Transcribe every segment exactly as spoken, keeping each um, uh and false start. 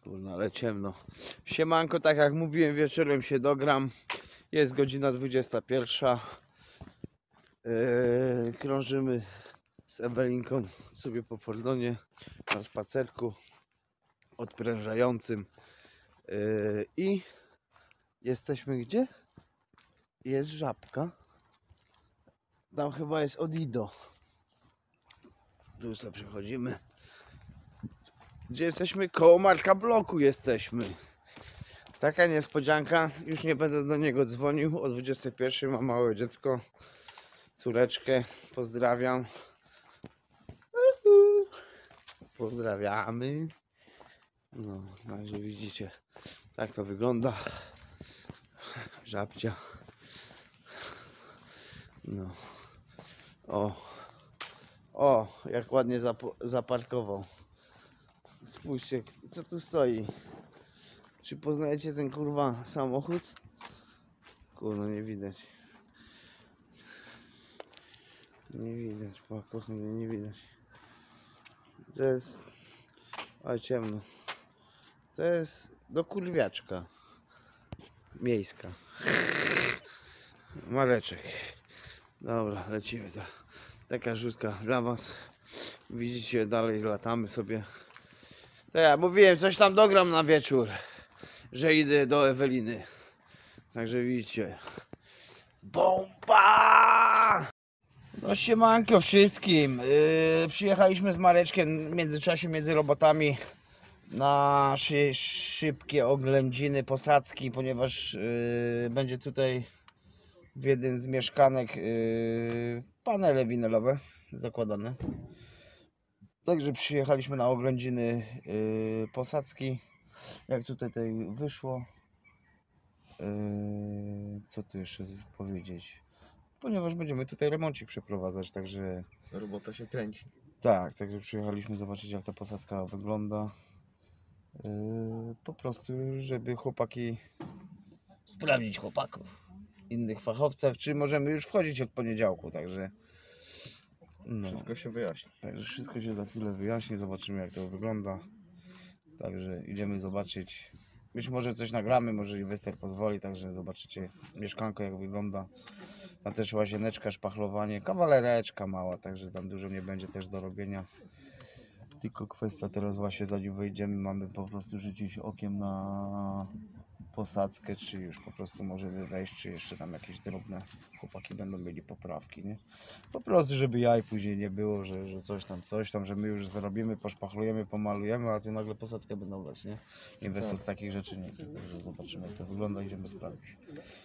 Kurna, ale ciemno. Siemanko, tak jak mówiłem, wieczorem się dogram. Jest godzina dwudziesta pierwsza. Yy, krążymy z Ewelinką sobie po Fordonie na spacerku odprężającym. Yy, I jesteśmy gdzie? Jest żabka. Tam chyba jest Odido. Tu sobie przechodzimy. Gdzie jesteśmy? Koło Marka Bloku jesteśmy. Taka niespodzianka. Już nie będę do niego dzwonił. O dwudziestej pierwszej mam małe dziecko. Córeczkę. Pozdrawiam. Pozdrawiamy. No, także widzicie. Tak to wygląda. Żabcia. No. O. O, jak ładnie zap zaparkował. Spójrzcie, co tu stoi. Czy poznajecie ten kurwa samochód? Kurwa, nie widać. Nie widać, kochanie, nie widać. To jest... O, ciemno. To jest do kurwiaczka. Miejska. Mareczek. Dobra, lecimy. To. Taka rzutka dla was. Widzicie, dalej latamy sobie. To ja mówiłem, coś tam dogram na wieczór, że idę do Eweliny. Także widzicie. Bomba! No siemanko wszystkim. Yy, przyjechaliśmy z Mareczkiem w międzyczasie między robotami na szy szybkie oględziny posadzki, ponieważ yy, będzie tutaj w jednym z mieszkanek yy, panele winylowe zakładane. Także przyjechaliśmy na oględziny yy, posadzki. Jak tutaj, tutaj wyszło. Yy, co tu jeszcze powiedzieć? Ponieważ będziemy tutaj remoncik przeprowadzać, także... Robota się kręci. Tak, także przyjechaliśmy zobaczyć, jak ta posadzka wygląda. Yy, po prostu, żeby chłopaki... Sprawdzić chłopaków. Innych fachowców, czy możemy już wchodzić od poniedziałku, także... No. Wszystko się wyjaśni. Także wszystko się za chwilę wyjaśni, zobaczymy, jak to wygląda. Także idziemy zobaczyć. Być może coś nagramy, może inwestor pozwoli, także zobaczycie mieszkanko, jak wygląda. Tam też łazieneczka, szpachlowanie, kawalereczka mała, także tam dużo nie będzie też do robienia. Tylko kwestia teraz właśnie, zanim wejdziemy, mamy po prostu rzucić okiem na posadzkę, czy już po prostu możemy wejść, czy jeszcze tam jakieś drobne chłopaki będą mieli poprawki, nie? Po prostu, żeby jaj później nie było, że, że coś tam, coś tam, że my już zrobimy, poszpachlujemy, pomalujemy, a tu nagle posadzkę będą dać, nie? Inwestor takich rzeczy nie chce, także zobaczymy, jak to wygląda, idziemy sprawdzić.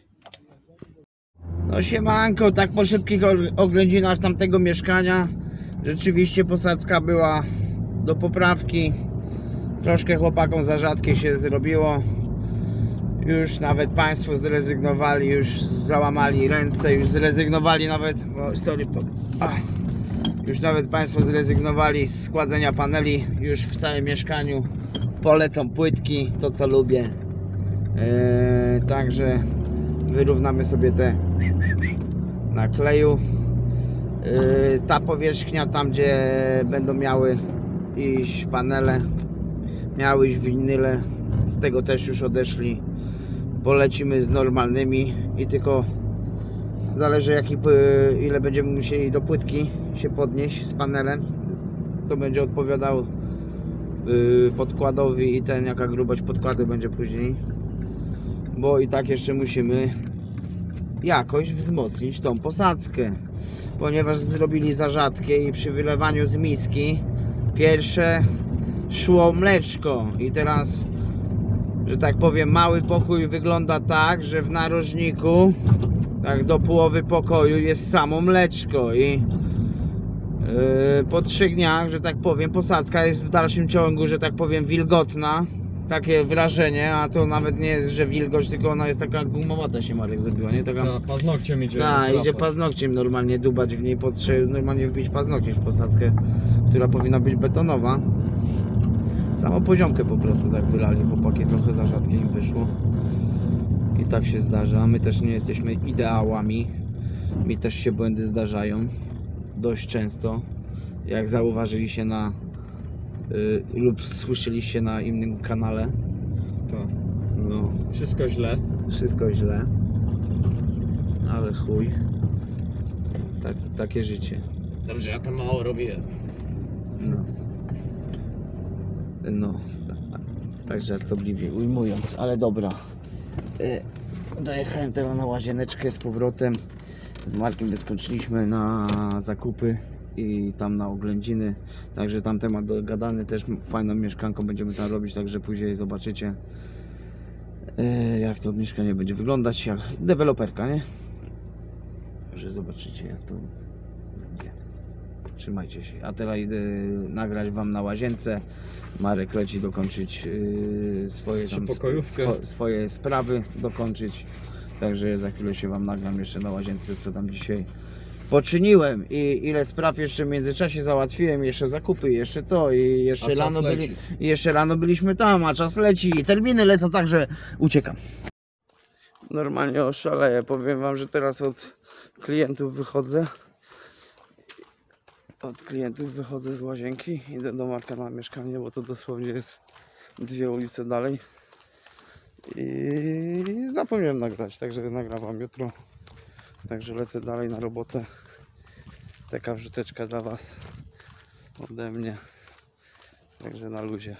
No siemanko, tak po szybkich oględzinach tamtego mieszkania rzeczywiście posadzka była do poprawki. Troszkę chłopakom za rzadkie się zrobiło. Już nawet państwo zrezygnowali, już załamali ręce, już zrezygnowali nawet, o, sorry, a, już nawet państwo zrezygnowali z składzenia paneli. Już w całym mieszkaniu polecą płytki, to co lubię. Eee, także wyrównamy sobie te na kleju. Yy, ta powierzchnia, tam gdzie będą miały iść panele, miały iść winyle, z tego też już odeszli. Polecimy z normalnymi i tylko zależy, jaki, ile będziemy musieli do płytki się podnieść z panelem. To będzie odpowiadał yy, podkładowi i ten, jaka grubość podkładu będzie później. Bo i tak jeszcze musimy jakoś wzmocnić tą posadzkę, ponieważ zrobili za rzadkie i przy wylewaniu z miski pierwsze szło mleczko i teraz, że tak powiem, mały pokój wygląda tak, że w narożniku tak do połowy pokoju jest samo mleczko i yy, po trzech dniach, że tak powiem, posadzka jest w dalszym ciągu, że tak powiem, wilgotna. Takie wrażenie, a to nawet nie jest, że wilgoć, tylko ona jest taka gumowata, się Marek zrobiła, nie? Taka... Ta, paznokciem idzie. Tak, idzie paznokciem normalnie dubać w niej, potrzeba normalnie wbić paznokciem w posadzkę, która powinna być betonowa. Samą poziomkę po prostu tak wylali chłopaki, trochę za rzadkie im wyszło. I tak się zdarza, my też nie jesteśmy ideałami. Mi też się błędy zdarzają dość często. Jak zauważyli się na yy, lub słyszeliście na innym kanale. To. No, Wszystko źle. wszystko źle. Ale chuj. Tak, takie życie. Dobrze, ja to mało robiłem. No. No, tak, tak żartobliwie ujmując, ale dobra. E, dojechałem teraz na Łazieneczkę z powrotem. Z Markiem wyskoczyliśmy na zakupy i tam na oględziny. Także tam temat dogadany, też fajną mieszkanką będziemy tam robić, także później zobaczycie e, jak to mieszkanie będzie wyglądać, jak deweloperka, nie? Także zobaczycie jak to będzie. Trzymajcie się. A teraz idę nagrać wam na łazience. Marek leci dokończyć yy, swoje, tam, swo, swoje sprawy dokończyć. Także za chwilę się wam nagram jeszcze na łazience, co tam dzisiaj poczyniłem i ile spraw jeszcze w międzyczasie załatwiłem, jeszcze zakupy, jeszcze to i jeszcze rano, byli, i jeszcze rano byliśmy tam, a czas leci i terminy lecą, także uciekam. Normalnie oszaleję, powiem wam, że teraz od klientów wychodzę. Od klientów wychodzę z łazienki, idę do Marka na mieszkanie, bo to dosłownie jest dwie ulice dalej. I zapomniałem nagrać, także nagrywam jutro. Także lecę dalej na robotę. Taka wrzuteczka dla was ode mnie. Także na luzie.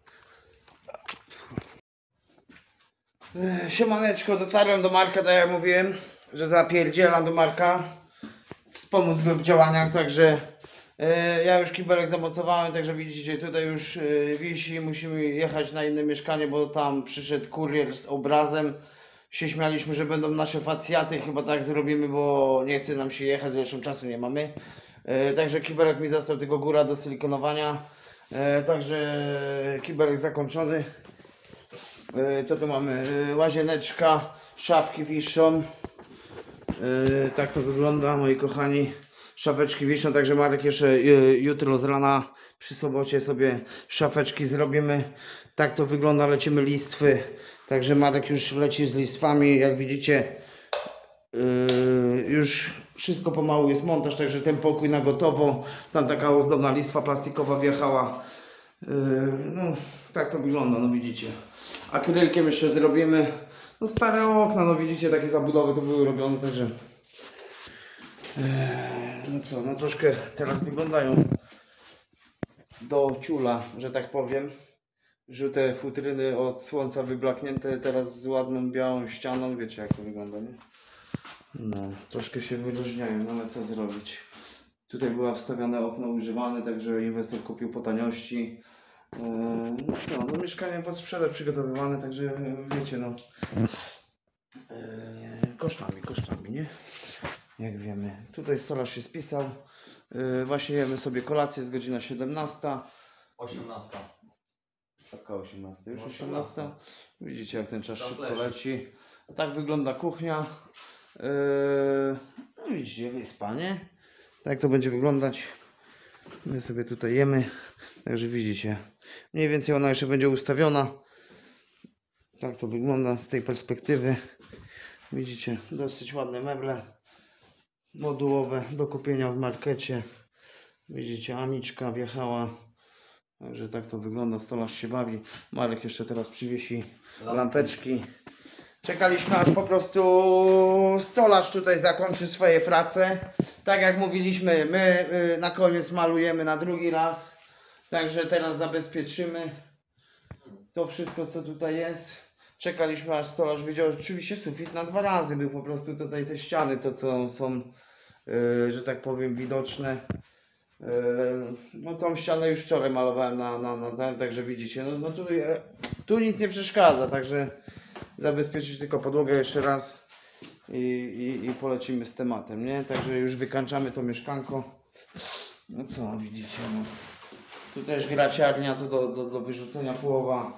Siemaneczko, dotarłem do Marka, tak jak mówiłem, że zapierdzielam do Marka. Wspomóc go w działaniach, także e, ja już kibelek zamocowałem, także widzicie, tutaj już e, wisi, musimy jechać na inne mieszkanie, bo tam przyszedł kurier z obrazem. Się śmialiśmy, że będą nasze facjaty, chyba tak zrobimy, bo nie chce nam się jechać, zresztą czasu nie mamy. E, także kibelek mi został, tylko góra do silikonowania. E, także kibelek zakończony. E, co tu mamy? E, łazieneczka, szafki wiszą. Yy, tak to wygląda, moi kochani. Szafeczki wiszą, także Marek jeszcze yy, jutro z rana przy sobocie sobie szafeczki zrobimy. Tak to wygląda, lecimy listwy. Także Marek już leci z listwami, jak widzicie. Yy, już wszystko pomału jest montaż, także ten pokój na gotowo. Tam taka ozdobna listwa plastikowa wjechała. Yy, no, tak to wygląda, no widzicie. Akrylkiem jeszcze zrobimy. No stare okna, no widzicie, takie zabudowy to były robione, także eee, no co, no troszkę teraz wyglądają do ciula, że tak powiem. Żółte futryny od słońca wyblaknięte, teraz z ładną białą ścianą, wiecie jak to wygląda, nie? No, troszkę się wyróżniają, no ale co zrobić. Tutaj była wstawione okno używane, także inwestor kupił po taniości. No co, no mieszkanie pod sprzedaż przygotowywane, także wiecie, no e, kosztami, kosztami, nie? Jak wiemy. Tutaj stolarz się spisał. E, właśnie jemy sobie kolację, jest godzina siedemnasta. osiemnasta. Taka osiemnasta, już osiemnasta. Widzicie jak ten czas szybko leci. Tak wygląda kuchnia. E, no widzicie, wyspa, nie? Tak to będzie wyglądać. My sobie tutaj jemy. Także widzicie, mniej więcej ona jeszcze będzie ustawiona. Tak to wygląda z tej perspektywy. Widzicie, dosyć ładne meble modułowe do kupienia w markecie. Widzicie, amiczka wjechała. Także tak to wygląda, stolarz się bawi. Marek jeszcze teraz przywiesi lampeczki. Czekaliśmy aż po prostu stolarz tutaj zakończy swoje prace. Tak jak mówiliśmy, my na koniec malujemy na drugi raz. Także teraz zabezpieczymy to wszystko co tutaj jest. Czekaliśmy aż stolarz widział, oczywiście sufit na dwa razy był po prostu tutaj te ściany, to co są, yy, że tak powiem, widoczne. Yy, no tą ścianę już wczoraj malowałem na, na, na ten, także widzicie, no, no tu, e, tu nic nie przeszkadza, także zabezpieczyć tylko podłogę jeszcze raz i, i, i polecimy z tematem, nie? Także już wykańczamy to mieszkanko. No co widzicie, no. Tu też graciarnia, tu do, do, do wyrzucenia połowa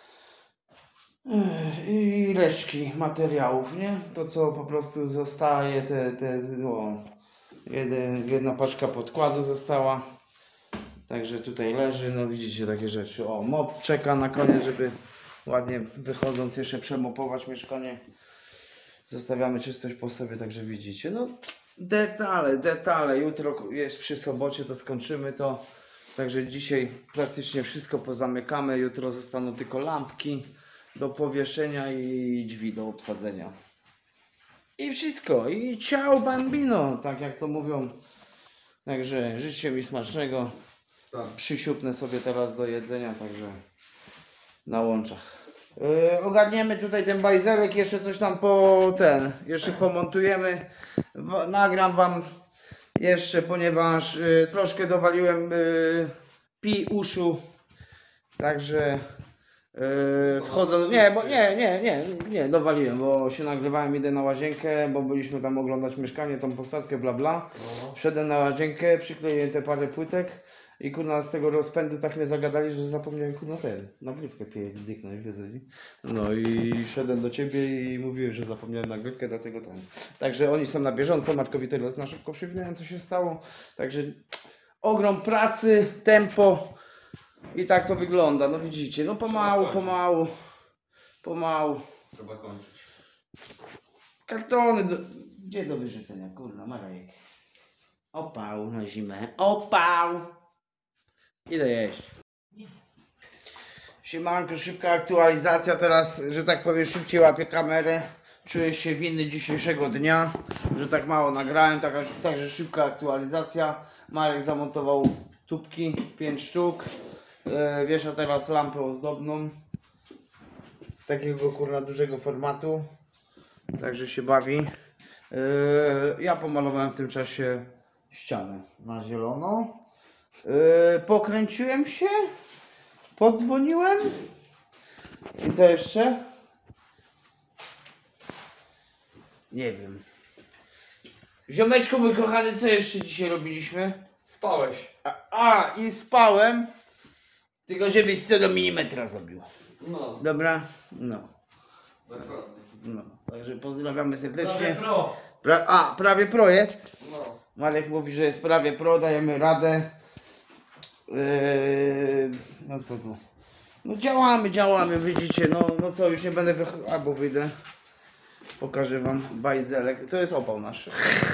i resztki materiałów, nie? To co po prostu zostaje, te, te no, jeden, jedna paczka podkładu została. Także tutaj leży, no widzicie takie rzeczy. O, mop czeka na koniec, żeby ładnie wychodząc jeszcze przemopować mieszkanie. Zostawiamy czystość po sobie, także widzicie. No detale, detale. Jutro jest przy sobocie, to skończymy to. Także dzisiaj praktycznie wszystko pozamykamy. Jutro zostaną tylko lampki do powieszenia i drzwi do obsadzenia. I wszystko. I ciao bambino, tak jak to mówią. Także życzę mi smacznego. Tak. Przysiupnę sobie teraz do jedzenia, także na łączach. Yy, ogarniemy tutaj ten bajzelek, jeszcze coś tam po ten, jeszcze pomontujemy. W, nagram wam jeszcze, ponieważ yy, troszkę dowaliłem yy, pi uszu. Także yy, wchodzę. Nie, bo nie, nie, nie, nie, dowaliłem, bo się nagrywałem, idę na łazienkę, bo byliśmy tam oglądać mieszkanie, tą posadzkę, bla bla. No. Wszedłem na łazienkę, przykleiłem te parę płytek i kurna z tego rozpędu tak mnie zagadali, że zapomniałem kurna ten, nagrywkę pierdyknąć, wiedzę. No i szedłem do ciebie i mówiłem, że zapomniałem nagrywkę, dlatego ten. Także oni są na bieżąco, Markowi teraz na szybko przypomniałem, co się stało. Także ogrom pracy, tempo i tak to wygląda, no widzicie, no pomału, pomału, pomału. Trzeba kończyć. Kartony, do, gdzie do wyrzucenia, kurna, Marek. Opał na zimę, opał. Idę jeść. Siemanko, szybka aktualizacja teraz, że tak powiem, szybciej łapię kamerę. Czuję się winny dzisiejszego dnia, że tak mało nagrałem, taka, także szybka aktualizacja. Marek zamontował tubki, pięć sztuk. Yy, wiesza teraz lampę ozdobną. Takiego kurna dużego formatu. Także się bawi. Yy, ja pomalowałem w tym czasie ścianę na zielono. Yy, pokręciłem się. Podzwoniłem. I co jeszcze? Nie wiem. Ziomeczku mój kochany, co jeszcze dzisiaj robiliśmy? Spałeś. A, a i spałem. Tylko żebyś co do milimetra zrobił. No. Dobra? No. Dokładnie. No. Także pozdrawiamy serdecznie. Prawie pro. Pra a, prawie pro jest. No. Marek mówi, że jest prawie pro, dajemy radę. Yy, no co tu? No działamy, działamy, widzicie, no, no co, już nie będę wychodził, albo wyjdę. Pokażę wam bajzelek. To jest opał nasz.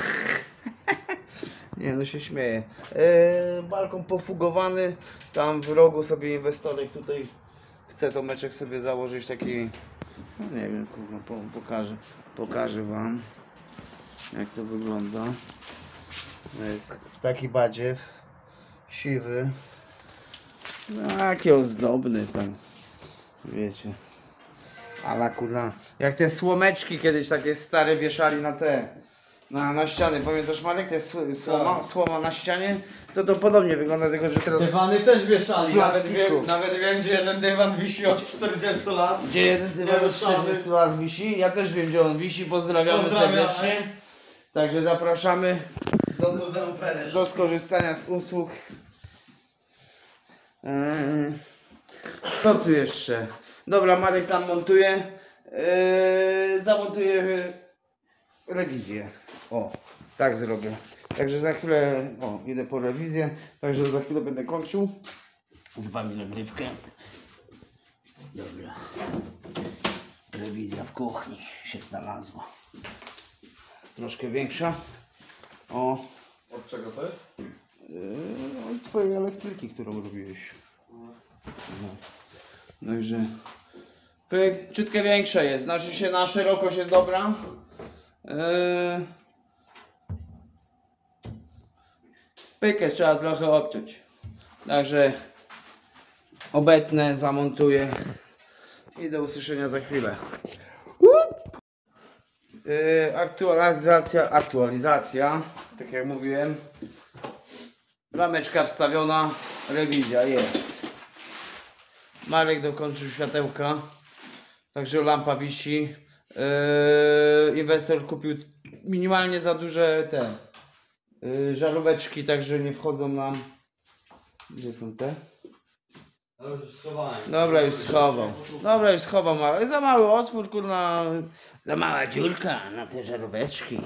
Nie, no się śmieję. Yy, balkon pofugowany. Tam w rogu sobie inwestorek tutaj chce domeczek sobie założyć taki. No nie wiem, kurwa, po, pokażę. Pokażę wam, jak to wygląda. To jest taki badziew. Siwy. No, jaki ozdobny tam. Wiecie. Ale kurna. Jak te słomeczki kiedyś takie stare wieszali na te. Na, na ściany. Pamiętasz, Marek? To jest sł- słoma, Tak. słoma na ścianie. To to podobnie wygląda, tylko że teraz. Dywany też wieszali. z Nawet plastiku. wiem, nawet wiem, gdzie jeden dywan wisi od czterdziestu lat. Gdzie jeden dywan od Nieruszony. czterdziestu lat wisi. Ja też wiem, gdzie on wisi. Pozdrawiamy, Pozdrawiamy. serdecznie. Także zapraszamy Do Muzeum Perel. do skorzystania z usług. Eee, co tu jeszcze? Dobra, Marek tam montuje. Eee, zamontuję rewizję. O, tak zrobię. Także za chwilę, o, idę po rewizję. Także za chwilę będę kończył z wami nagrywkę. Dobra. Rewizja w kuchni się znalazła. Troszkę większa. O. Od czego to jest? Yy, od twojej elektryki, którą robiłeś. No. No i że pyk, ciutkę większa jest, znaczy się na szerokość jest dobra. Yy... Pykę trzeba trochę obciąć. Także obetnę, zamontuję i do usłyszenia za chwilę. Yy, aktualizacja, aktualizacja, tak jak mówiłem. Rameczka wstawiona, rewizja jest. Marek dokończył światełka, także lampa wisi. Yy, inwestor kupił minimalnie za duże te yy, żaróweczki, także nie wchodzą nam. Gdzie są te? No już schowałem. Dobra, już schował. Dobra, już schował mały. Za mały otwór, kurna. Za mała dziurka na te żaróweczki.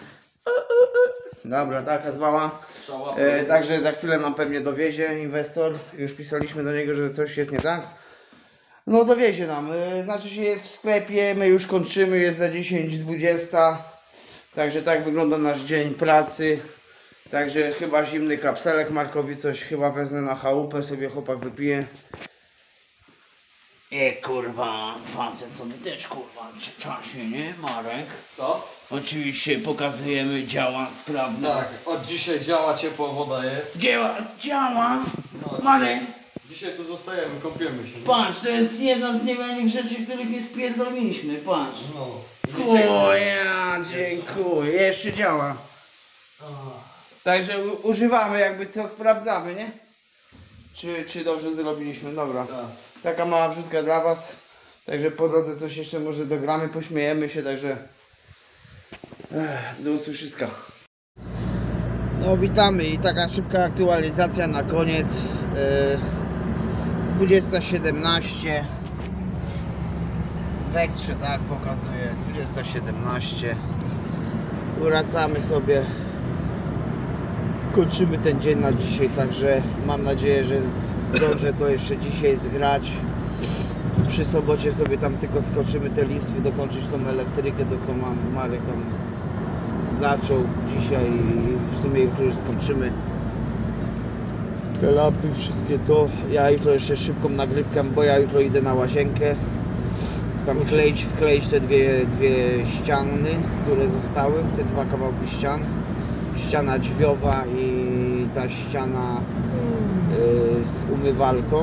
Dobra, taka zwała. Trzeba E, także za chwilę nam pewnie dowiezie inwestor. Już pisaliśmy do niego, że coś jest nie tak. No dowiezie nam. E, znaczy się jest w sklepie, my już kończymy, jest za dziesięć dwadzieścia. Także tak wygląda nasz dzień pracy. Także chyba zimny kapselek Markowi coś chyba wezmę na chałupę, sobie chłopak wypije. E kurwa, facet sobie też kurwa czasie, nie Marek? Co? Oczywiście pokazujemy, działa sprawnie. Tak, od dzisiaj działa, ciepła woda jest. Działa, działa. No, Marek, Dzisiaj tu zostajemy, kąpiemy się. patrz, to jest jedna z niewielkich rzeczy, których nie spierdoliliśmy, patrz. No. Kuja, dziękuję, jeszcze działa. Także u- używamy, jakby co sprawdzamy, nie? Czy, czy dobrze zrobiliśmy, dobra. Tak. Taka mała wrzutka dla was. Także po drodze coś jeszcze może dogramy, pośmiejemy się, także Ech, do usłyszyska. No witamy i taka szybka aktualizacja na koniec. Yy, dwudziesta siedemnaście. Wektrze tak pokazuje. dwudziesta siedemnaście. Wracamy sobie. Kończymy ten dzień na dzisiaj, także mam nadzieję, że zdążę to jeszcze dzisiaj zgrać. Przy sobocie sobie tam tylko skoczymy te listwy, dokończyć tą elektrykę, to co mam, Marek tam zaczął dzisiaj i w sumie jutro już skończymy. Te lampy, wszystkie to. Ja jutro jeszcze szybką nagrywkę, bo ja jutro idę na łazienkę. Tam wkleić, wkleić te dwie, dwie ściany, które zostały, te dwa kawałki ścian. Ściana drzwiowa i ta ściana y, z umywalką.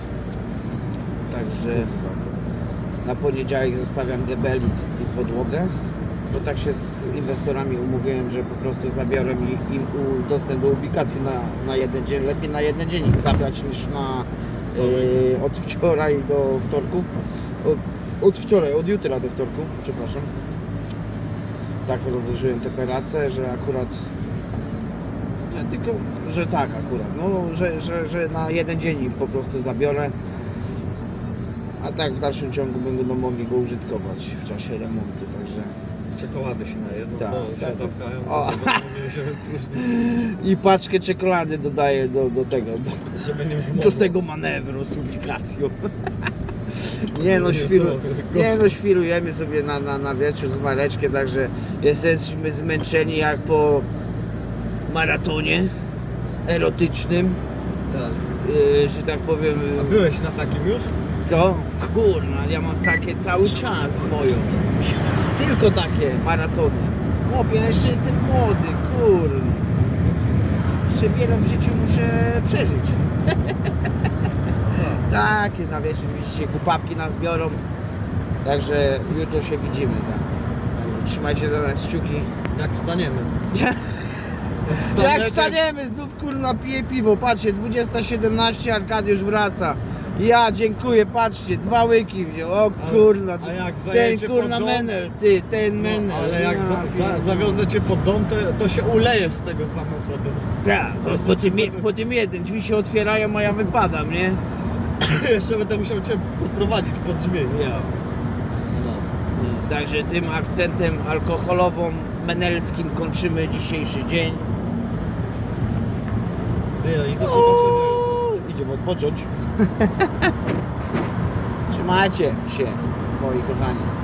Także na poniedziałek zostawiam gebelit i podłogę, bo tak się z inwestorami umówiłem, że po prostu zabiorę im, im u- dostęp do ubikacji na, na jeden dzień. Lepiej na jeden dzień im zabrać niż na y, od wczoraj do wtorku. Od, od wczoraj, od jutra do wtorku, przepraszam. Tak rozłożyłem te operace, że akurat że tylko, że tak akurat, no, że, że, że na jeden dzień im po prostu zabiorę, a tak w dalszym ciągu będą mogli go użytkować w czasie remontu, także Czekolady się najedzą, Tak, to się tak. zapkają. O. to mówię, żeby później- i paczkę czekolady dodaję do, do tego, do, Żeby nie do wzmogło. tego manewru z ubikacją. Nie no, Nie świru, są, nie no, świrujemy sobie na, na, na wieczór z Mareczkiem, także jesteśmy zmęczeni jak po maratonie erotycznym, Tak. yy, że tak powiem. A byłeś na takim już? Co? Kurna, ja mam takie cały czas moją. Tylko takie maratony. Chłopie, ja jeszcze jestem młody, kurna. Jeszcze wiele w życiu muszę przeżyć. Takie na wieczór, widzicie, głupawki nas biorą. Także jutro się widzimy, tak. Trzymajcie za nas kciuki. Jak wstaniemy. Jak staniemy, znów kurna piję piwo, patrzcie, dwudziesta siedemnaście, Arkadiusz wraca. Ja dziękuję, patrzcie, dwa łyki wziął, o kurna, a jak ten zajedzie kurna pod dom- menel, ty, ten menel. No, ale jak za, za, zawiozę cię pod dom, to, to się ulejesz z tego samochodu. Tak, bo po tym, je- po tym jeden, drzwi się otwierają, a ja wypadam, nie? Jeszcze będę musiał cię podprowadzić pod drzwi. Ja. No. Także tym akcentem alkoholowo-menelskim kończymy dzisiejszy dzień. Nie, i do zobaczenia. Idziemy odpocząć. Trzymajcie się, moi kochani.